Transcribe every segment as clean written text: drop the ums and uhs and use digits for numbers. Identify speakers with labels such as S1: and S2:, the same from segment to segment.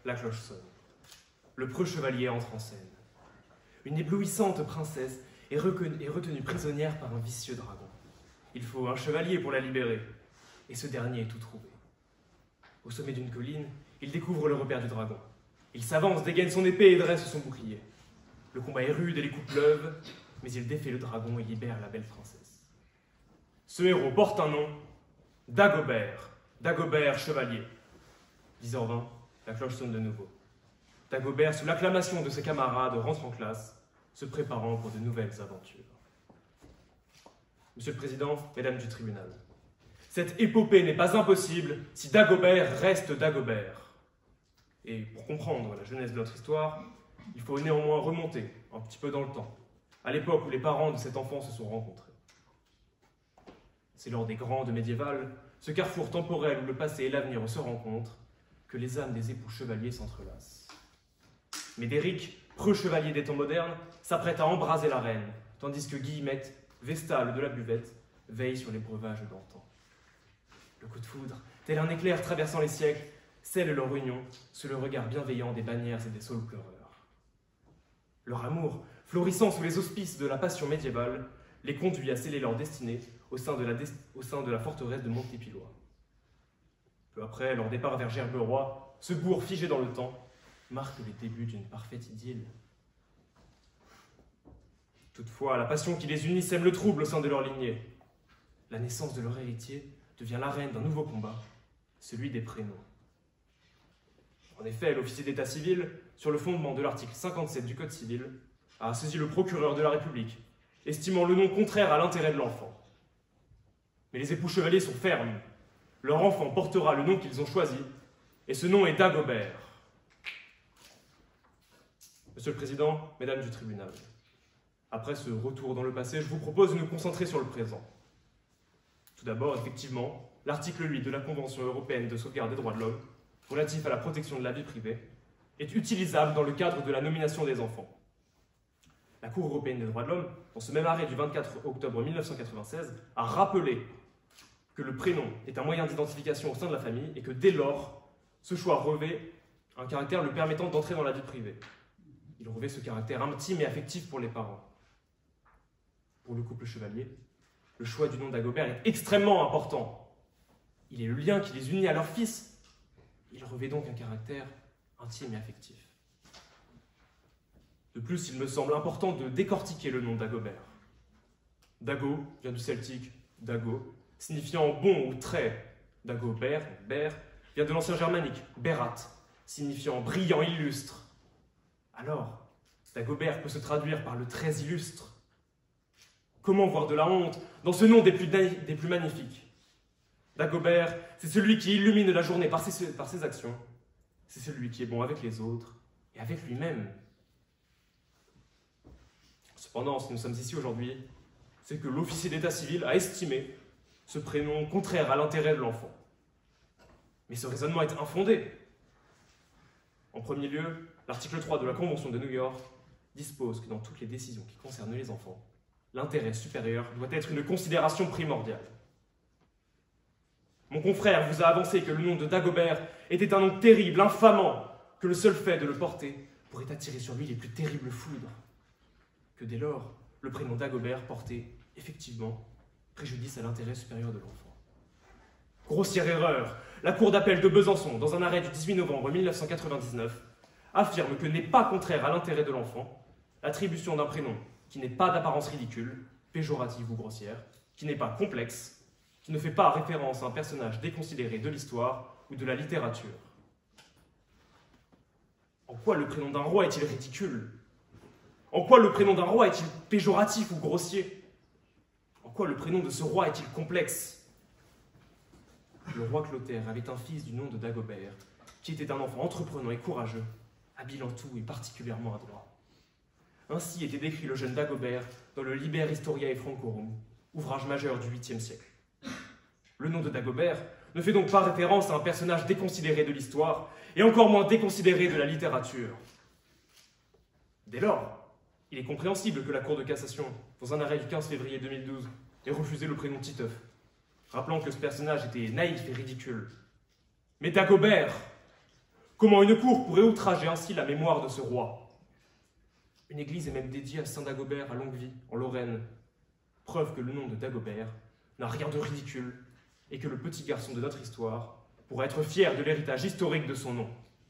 S1: la cloche sonne. Le preux chevalier entre en scène. Une éblouissante princesse est retenue prisonnière par un vicieux dragon. Il faut un chevalier pour la libérer, et ce dernier est tout trouvé. Au sommet d'une colline, il découvre le repère du dragon. Il s'avance, dégaine son épée et dresse son bouclier. Le combat est rude et les coups pleuvent, mais il défait le dragon et libère la belle princesse. Ce héros porte un nom, Dagobert. Dagobert chevalier. 10h20, la cloche sonne de nouveau. Dagobert, sous l'acclamation de ses camarades, rentre en classe, se préparant pour de nouvelles aventures. Monsieur le Président, Mesdames du tribunal, cette épopée n'est pas impossible si Dagobert reste Dagobert. Et pour comprendre la jeunesse de notre histoire, il faut néanmoins remonter un petit peu dans le temps, à l'époque où les parents de cet enfant se sont rencontrés. C'est lors des grandes médiévales, ce carrefour temporel où le passé et l'avenir se rencontrent, que les âmes des époux chevaliers s'entrelacent. Médéric, preux chevalier des temps modernes, s'apprête à embraser la reine, tandis que Guillemette, vestale de la buvette, veille sur les breuvages d'antan. Le coup de foudre, tel un éclair traversant les siècles, scelle leur union sous le regard bienveillant des bannières et des saules pleureurs. Leur amour, florissant sous les auspices de la passion médiévale, les conduit à sceller leur destinée au sein de la forteresse de Montépillois. Peu après, leur départ vers Gerberoy, ce bourg figé dans le temps, marque les débuts d'une parfaite idylle. Toutefois, la passion qui les unit sème le trouble au sein de leur lignée. La naissance de leur héritier devient l'arène d'un nouveau combat, celui des prénoms. En effet, l'officier d'état civil, sur le fondement de l'article 57 du Code civil, a saisi le procureur de la République, estimant le nom contraire à l'intérêt de l'enfant. Mais les époux chevaliers sont fermes. Leur enfant portera le nom qu'ils ont choisi, et ce nom est Dagobert. Monsieur le Président, Mesdames du tribunal, après ce retour dans le passé, je vous propose de nous concentrer sur le présent. Tout d'abord, effectivement, l'article 8 de la Convention européenne de sauvegarde des droits de l'homme, relatif à la protection de la vie privée, est utilisable dans le cadre de la nomination des enfants. La Cour européenne des droits de l'homme, dans ce même arrêt du 24 octobre 1996, a rappelé que le prénom est un moyen d'identification au sein de la famille et que dès lors, ce choix revêt un caractère le permettant d'entrer dans la vie privée. Il revêt ce caractère intime et affectif pour les parents. Pour le couple chevalier, le choix du nom d'Agobert est extrêmement important. Il est le lien qui les unit à leur fils. Il revêt donc un caractère intime et affectif. De plus, il me semble important de décortiquer le nom d'Agobert. Dago vient du celtique dago, signifiant bon ou trait. Dagobert, ber, vient de l'ancien germanique berat, signifiant brillant, illustre. Alors, Dagobert peut se traduire par le très illustre. Comment voir de la honte dans ce nom des plus magnifiques? Dagobert, c'est celui qui illumine la journée par ses actions. C'est celui qui est bon avec les autres et avec lui-même. Cependant, si nous sommes ici aujourd'hui, c'est que l'officier d'état civil a estimé ce prénom contraire à l'intérêt de l'enfant. Mais ce raisonnement est infondé. En premier lieu, l'article 3 de la Convention de New York dispose que dans toutes les décisions qui concernent les enfants, l'intérêt supérieur doit être une considération primordiale. Mon confrère vous a avancé que le nom de Dagobert était un nom terrible, infamant, que le seul fait de le porter pourrait attirer sur lui les plus terribles foudres. Que dès lors, le prénom Dagobert portait, effectivement, préjudice à l'intérêt supérieur de l'enfant. Grossière erreur, la Cour d'appel de Besançon, dans un arrêt du 18 novembre 1999, affirme que n'est pas contraire à l'intérêt de l'enfant l'attribution d'un prénom qui n'est pas d'apparence ridicule, péjorative ou grossière, qui n'est pas complexe, qui ne fait pas référence à un personnage déconsidéré de l'histoire ou de la littérature. En quoi le prénom d'un roi est-il ridicule? En quoi le prénom d'un roi est-il péjoratif ou grossier? En quoi le prénom de ce roi est-il complexe? Le roi Clotaire avait un fils du nom de Dagobert, qui était un enfant entreprenant et courageux, habile en tout et particulièrement adroit. Ainsi était décrit le jeune Dagobert dans le Liber Historiae Francorum, ouvrage majeur du 8e siècle. Le nom de Dagobert ne fait donc pas référence à un personnage déconsidéré de l'histoire, et encore moins déconsidéré de la littérature. Dès lors, il est compréhensible que la Cour de cassation, dans un arrêt du 15 février 2012, ait refusé le prénom Titeuf, rappelant que ce personnage était naïf et ridicule. Mais Dagobert, Comment une cour pourrait outrager ainsi la mémoire de ce roi? Une église est même dédiée à Saint Dagobert à Longuevie, en Lorraine. Preuve que le nom de Dagobert n'a rien de ridicule et que le petit garçon de notre histoire pourra être fier de l'héritage historique de son nom.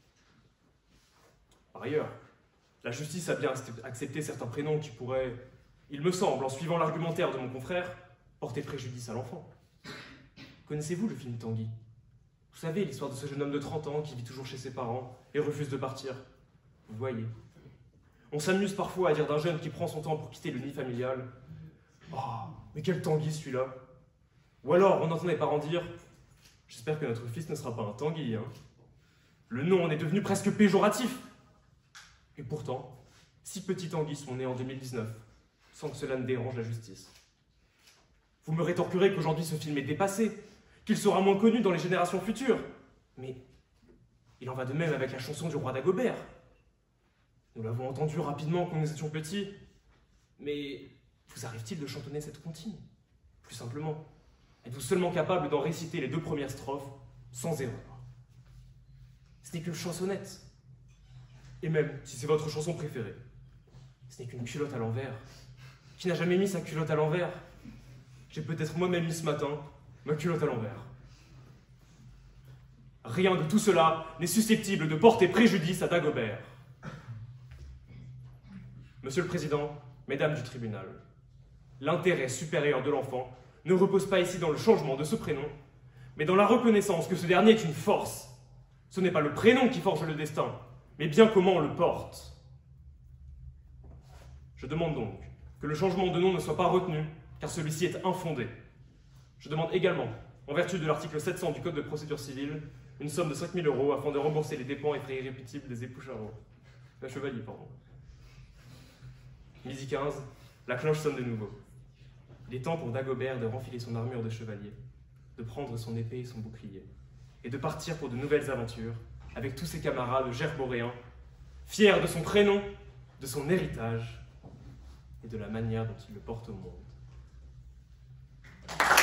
S1: Par ailleurs, la justice a bien accepté certains prénoms qui pourraient, il me semble, en suivant l'argumentaire de mon confrère, porter préjudice à l'enfant. Connaissez-vous le film Tanguy? Vous savez, l'histoire de ce jeune homme de 30 ans qui vit toujours chez ses parents et refuse de partir. Vous voyez. On s'amuse parfois à dire d'un jeune qui prend son temps pour quitter le nid familial. Oh, mais quel Tanguy celui-là! Ou alors, on entend les parents dire: j'espère que notre fils ne sera pas un Tanguy, hein. Le nom en est devenu presque péjoratif. Et pourtant, 6 petits Tanguy sont nés en 2019, sans que cela ne dérange la justice. Vous me rétorquerez qu'aujourd'hui ce film est dépassé, qu'il sera moins connu dans les générations futures. Mais il en va de même avec la chanson du roi Dagobert. Nous l'avons entendu rapidement quand nous étions petits. Mais vous arrive-t-il de chantonner cette comptine? Plus simplement, êtes-vous seulement capable d'en réciter les 2 premières strophes sans erreur? Ce n'est qu'une chansonnette. Et même si c'est votre chanson préférée, ce n'est qu'une culotte à l'envers. Qui n'a jamais mis sa culotte à l'envers? J'ai peut-être moi-même mis ce matin ma culotte à l'envers. Rien de tout cela n'est susceptible de porter préjudice à Dagobert. Monsieur le Président, Mesdames du tribunal, l'intérêt supérieur de l'enfant ne repose pas ici dans le changement de ce prénom, mais dans la reconnaissance que ce dernier est une force. Ce n'est pas le prénom qui forge le destin, mais bien comment on le porte. Je demande donc que le changement de nom ne soit pas retenu, car celui-ci est infondé. Je demande également, en vertu de l'article 700 du Code de procédure civile, une somme de 5 000 € afin de rembourser les dépenses et frais irréputibles des époux Charot. Chevalier, pardon. Midi 15, la cloche sonne de nouveau. Il est temps pour Dagobert de renfiler son armure de chevalier, de prendre son épée et son bouclier, et de partir pour de nouvelles aventures, avec tous ses camarades gerboréens, fiers de son prénom, de son héritage, et de la manière dont il le porte au monde.